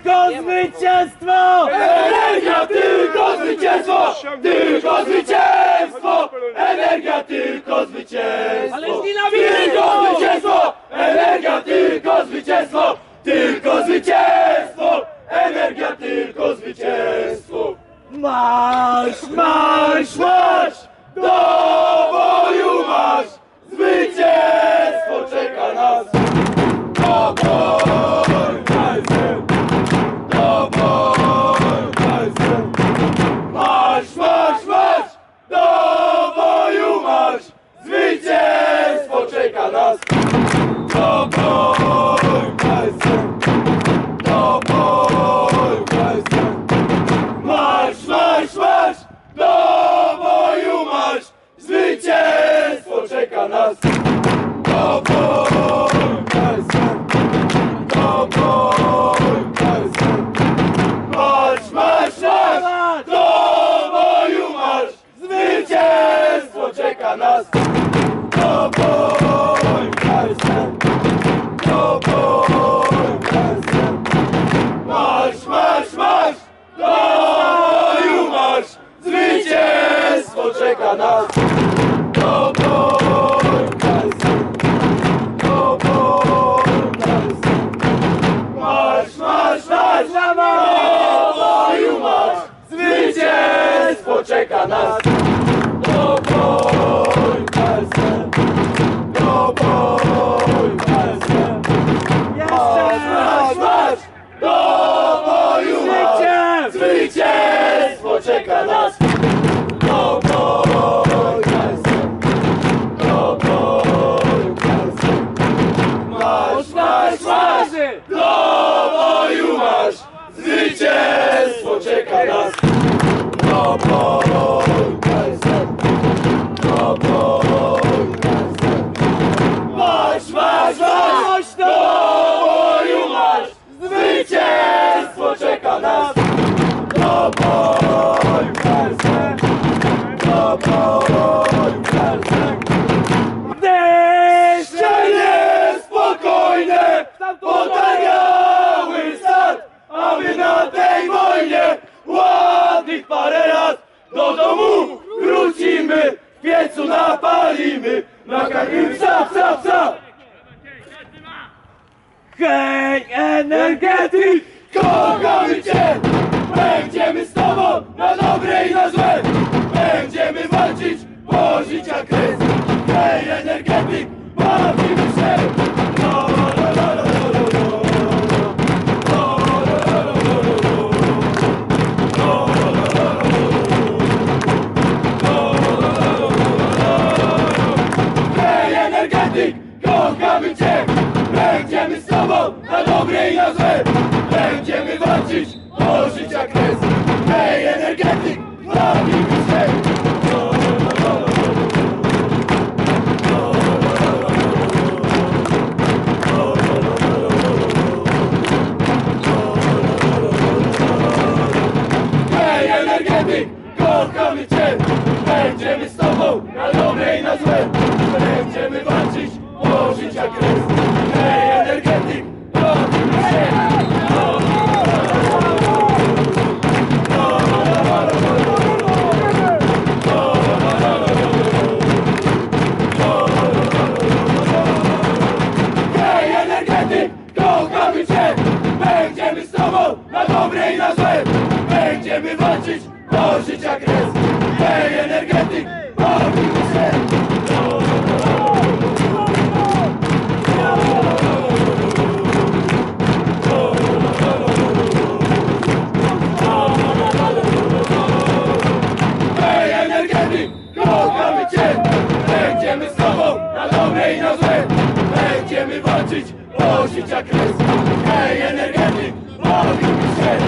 tylko zwycięstwo! Energia tylko zwycięstwo! Tylko zwycięstwo! Energia tylko zwycięstwo! Tylko zwycięstwo! Energia tylko zwycięstwo! Tylko zwycięstwo! Energia tylko zwycięstwo! Marsz, Marsz, marsz! Do boju marsz! Zwycięstwo czeka nas! Do boju walce! Do boju walce! Marsz, marsz, marsz! Do boju marsz! Zwycięstwo czeka nas! Do boju walce! Do boju walce! Marsz, marsz, marsz! Do boju marsz! Zwycięstwo czeka nas! Do boju walce! Do boju walce! Marsz, marsz, marsz! Do boju marsz! Zwycięstwo czeka nas! Do boju walce! Do boju walce! Marsz, marsz, marsz! Do boju marsz! Zwycięstwo czeka nas! Do boju walce! Do boju walce! Marsz, marsz, marsz! Do boju marsz! Zwycięstwo czeka nas! Do boju walce! Do boju walce! Marsz, marsz! Do boju marsz! Zwycięstwo czeka nas! Do boju walce! Do boju walce! Marsz, marsz, marsz! Do boju marsz! Zwycięstwo czeka nas! Do boju walce! Do boju walce! Marsz, marsz, marsz! Do boju marsz! Zwycięstwo czeka nas! Do boju walce! Do boju walce! Deszcze niespokojne potaniały start, a my na tej wojnie ładnych parę lat do domu wrócimy, w piecu napalimy, nakarmimy psa, psa, psa! Hej, energetyk! Kochamy Cię! Będziemy z Tobą na dobre i na złe! Będziemy walczyć, bo życia kres! Hej, energetyk! Bawimy się! No, no, no, no, no, no, no, hej, energetyk! Kochamy Cię! Będziemy z Tobą na dobre i na złe! Będziemy walczyć, bo życia kres! Hej, energetyk! Bawimy się! Hej, energetyk! Kochamy Cię! Będziemy z Tobą na dobre i na złe! Będziemy walczyć, bo życia kres! Hej, energetyk! Bawimy się! Hej, energetyk! Kochamy Cię! Będziemy z Tobą na dobre i na złe! Będziemy walczyć, bo życia kres! Hej, energetyk! Bawimy się! Hej, energetyk! Kochamy Cię! Będziemy z Tobą na dobre i na złe! Będziemy walczyć, bo życia kres! Hej, energetyk! Bawimy się!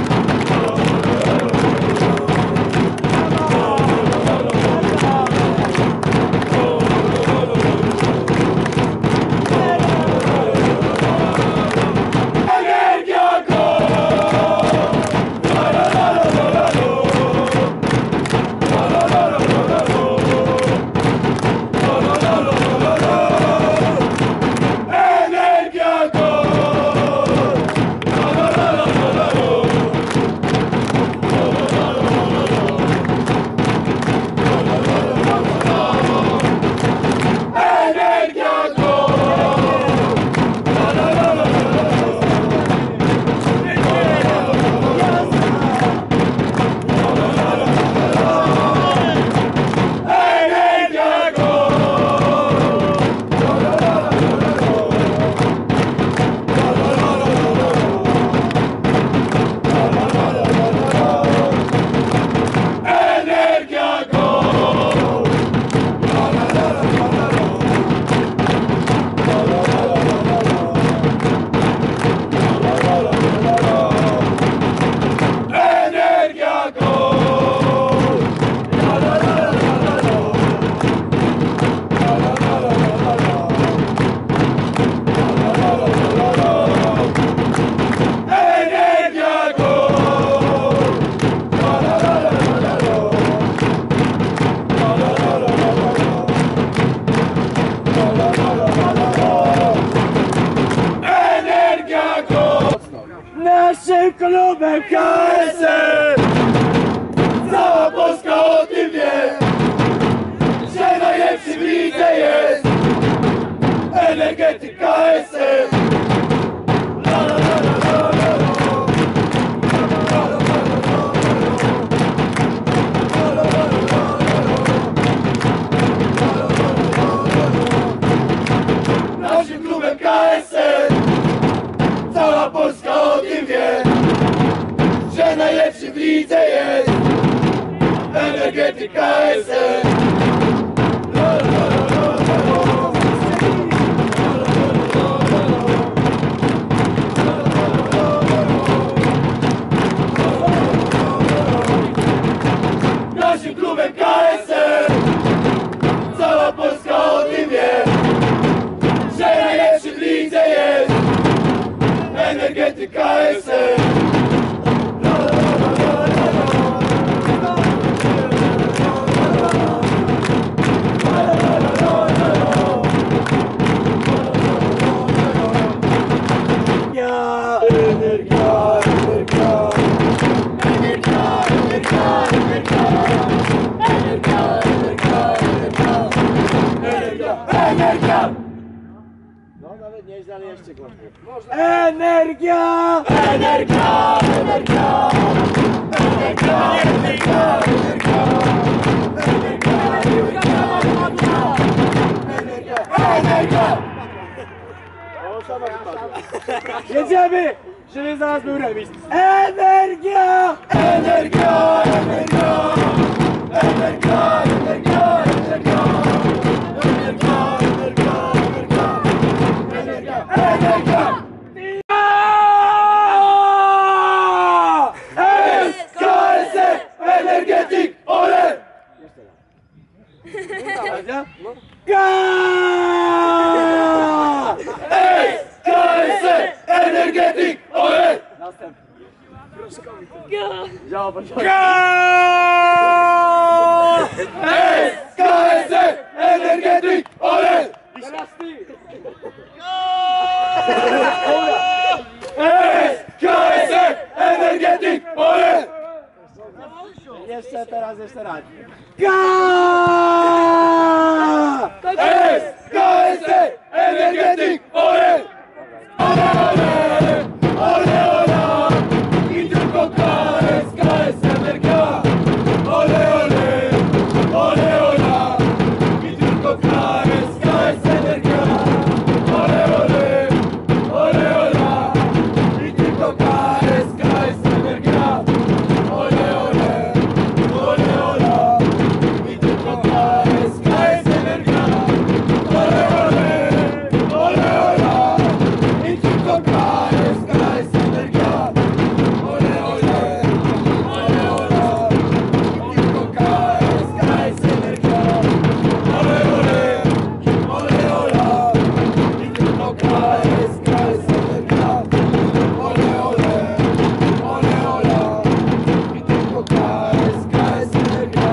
naszym klubem KSL! Cała Polska o tym wie, że najlepszy w lidze jest Energetyk KSL! La, la, la, la, la, la, la. Naszym klubem KSL cała Polska o tym wie, że najlepszy w lidze jest Energetyk KSL. La, la, la, la, la, la. Naszym klubem KSL cała Polska o tym wie, że najlepszy w lidze jest Energetyk KSL. No nawet nieźle, ale jeszcze głośniej. Energia! Energia! Energia! Energia! Energia! Energia! Jedziemy! Żeby zaraz był remis. Energia! Energia! Energia! Energia! Energia! Energia! Energia! KSL! Energetyk! Ole! KSL! Energetyk! Ole! Działa początek. KSL! Energetyk! Ole! Teraz ty! KSL! Energetyk! Ole! Jeszcze raz. KSL! Energetyk! Ole! Ole, ole! Ole, ole! I tylko KS Energia! Ole, ole! Ole, ole! I tylko KS Energia! Ole, ole! Ole, ole! I tylko KS Energia! Ole, ole! Ole, ole! I tylko KS Energia! Ole, ole! Ole, ole! I tylko KS Energia! Ole, ole! Ole, ole! I tylko KS Energia! Ole, ole! Ole, ole! I tylko KS Energia! Ole, ole! Ole, ole! I tylko KS Energia!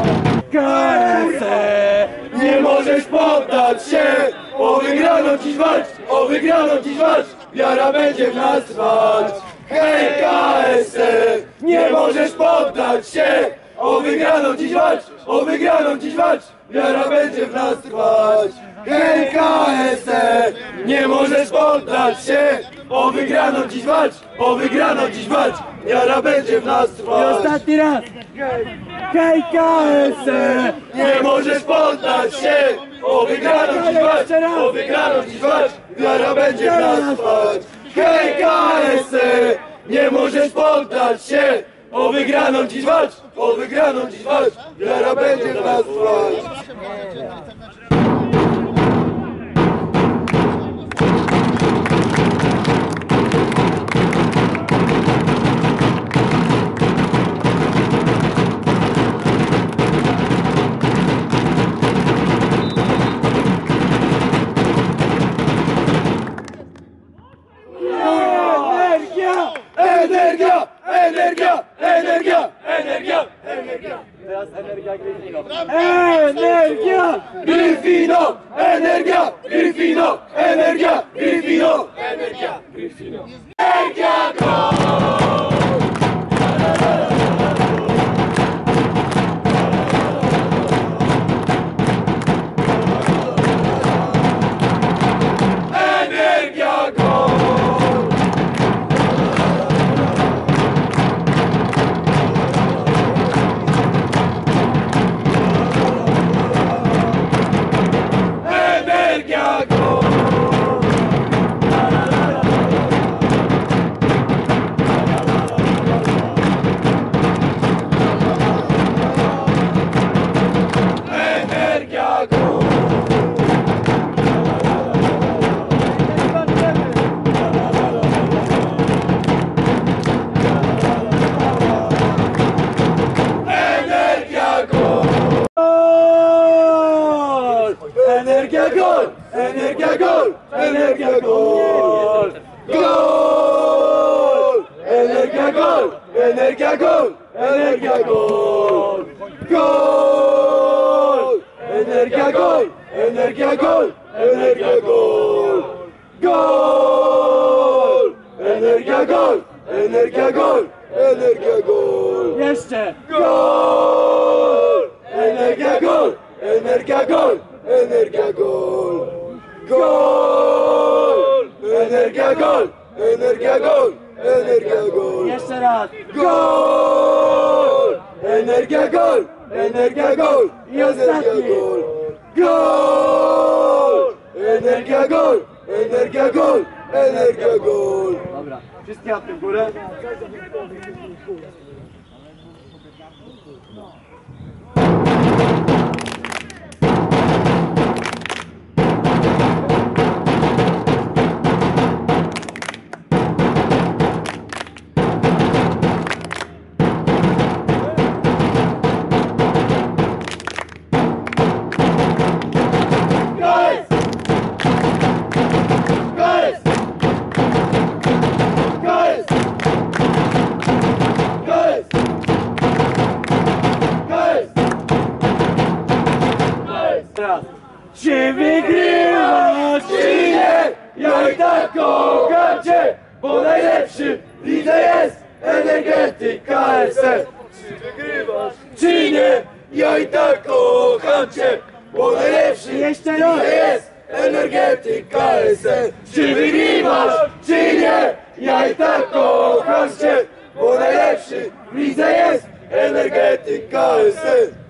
KSL! Nie możesz poddać się! O wygraną dziś walcz! O wygraną dziś walcz! Wiara będzie w nas trwać! Hej KSL! Nie możesz poddać się! O wygraną dziś walcz! O wygraną dziś walcz! Wiara będzie w nas trwać! Hej KSL! Nie możesz poddać się! O wygraną dziś walcz! O wygraną dziś walcz! Wiara będzie w nas I trwać! ostatni raz! Hej KSL! Nie możesz poddać się! O wygraną dziś walcz! O wygraną dziś walcz! Wiara będzie w nas trwać! Hej KSL! Nie możesz poddać się! O wygraną dziś walcz! O wygraną dziś walcz! Wiara będzie w nas trwać! Energia! Energia! Energia! Energia! Energia! Teraz energia GRYFINO. Energia! GRYFINO! Energia! GRYFINO! Energia! GRYFINO! Energia! GRYFINO! Energia! gol! Energia gol! Energia gol! Gol! Energia gol! Energia gol! Energia gol! Gol! Energia gol! Energia gol! Energia gol! Jeszcze! Gol! Energia gol! Energia gol! Energia gol! Gol! Energia gol! Energia gol! Energia gol! Jeszcze raz! Gol! Energia gol! Energia gol! I ostatni! Energia gol! Gol! Energia gol! Energia gol! Energia gol! Dobra, wszystkie łapy w górę. Teraz. Czy wygrywasz, Czy nie? Ja i tak kocham Cię, bo najlepszy w lidze jest Energetyk KSL. Czy wygrywasz? Czy nie? Ja i tak kocham Cię, bo najlepszy Jeszcze w raz. lidze jest Energetyk KSL. Czy wygrywasz? Czy nie? Ja i tak kocham Cię, bo najlepszy w lidze jest Energetyk KSL.